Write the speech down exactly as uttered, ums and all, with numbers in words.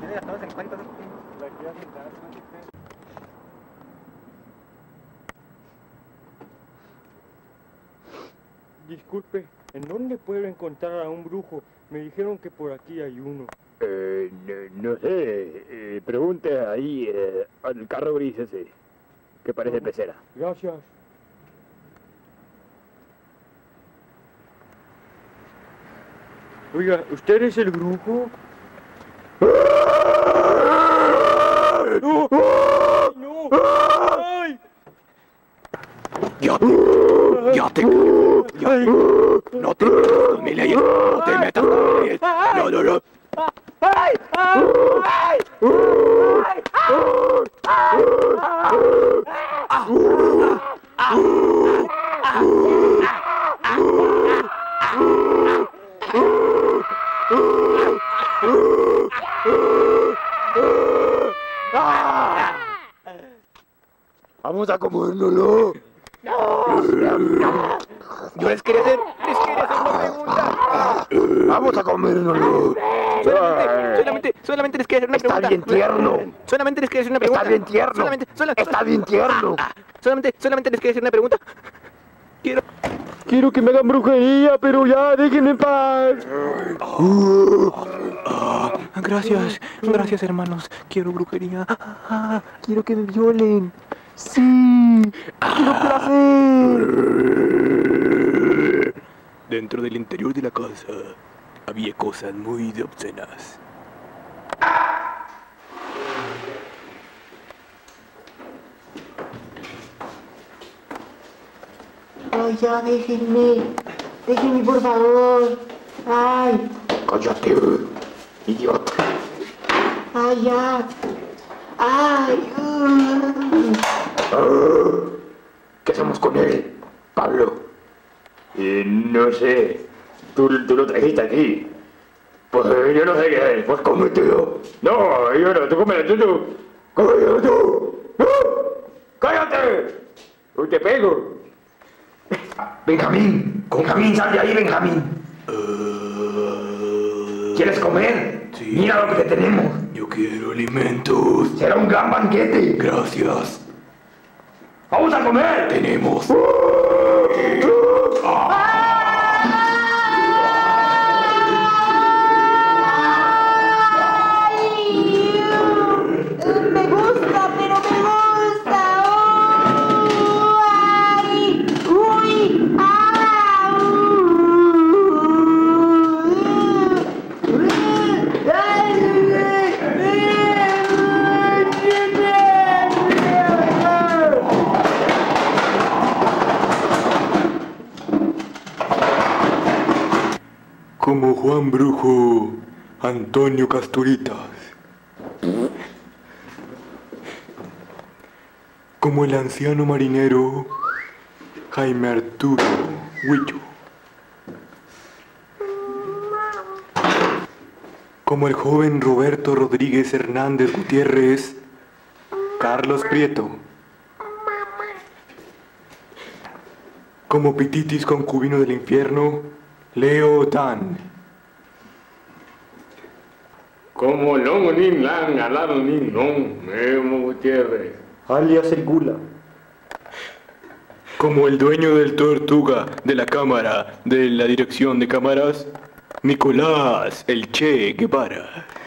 ya todos en cuenta. Disculpe, ¿en dónde puedo encontrar a un brujo? Me dijeron que por aquí hay uno. Eh, no, no sé, eh, pregunte ahí eh, al carro gris ese, que parece pecera. Gracias. Oiga, ¿usted es el brujo? ¡No! ¡No! ¡Ay! ¡Ya te! ¡Ya te! Ya, ¡no te metas con mi ley! ¡No te metas con mi ley! ¡No, no, no! ¡Ay! ¡Ay! ¡Ay! ¡Vamos a comérnoslo! ¡No! Yo les quería hacer, les quería hacer una pregunta. Vamos a comérnoslo. Solamente, solamente, solamente les quería hacer una Está pregunta. bien tierno. Solamente les quería hacer una pregunta. Está bien tierno. Solamente, sola- Está bien tierno. Solamente, solamente les quería hacer una pregunta. Quiero... Quiero que me hagan brujería, pero ya, déjenme en paz. Gracias, gracias hermanos. Quiero brujería. Ah, quiero que me violen. Sí, quiero placer. Dentro del interior de la casa había cosas muy obscenas. Ay, ya, déjenme. Déjenme, por favor. Ay, Cállate, idiota. ay, ya. Ay, uh. ¿Qué hacemos con él, Pablo? Eh, no sé. Tú, tú lo trajiste aquí. Pues yo no sé qué es. Pues cómetelo. No, yo no. Tú cómelo, tú, tú. Cómetelo tú. ¡No! ¡Cállate! Uy, te pego. Benjamín. Benjamín, sal de ahí, Benjamín. ¿Quieres comer? Sí. Mira lo que te tenemos. Yo quiero alimentos. Será un gran banquete. Gracias. ¡Vamos a comer! Tenemos. Me gusta, pero me gusta. Oh, ay, uy, ah, uh, uh, ay, Como Juan Brujo, Antonio Casturitas. Como el anciano marinero, Jaime Arturo Huillo. Como el joven Roberto Rodríguez Hernández Gutiérrez, Carlos Prieto. Como Pititis concubino del infierno, Leo Dan. Como Long Nin Lang, Alano Nin Non, Memo Gutiérrez. Alias el Gula. Como el dueño del Tortuga de la cámara de la dirección de cámaras, Nicolás el Che Guevara.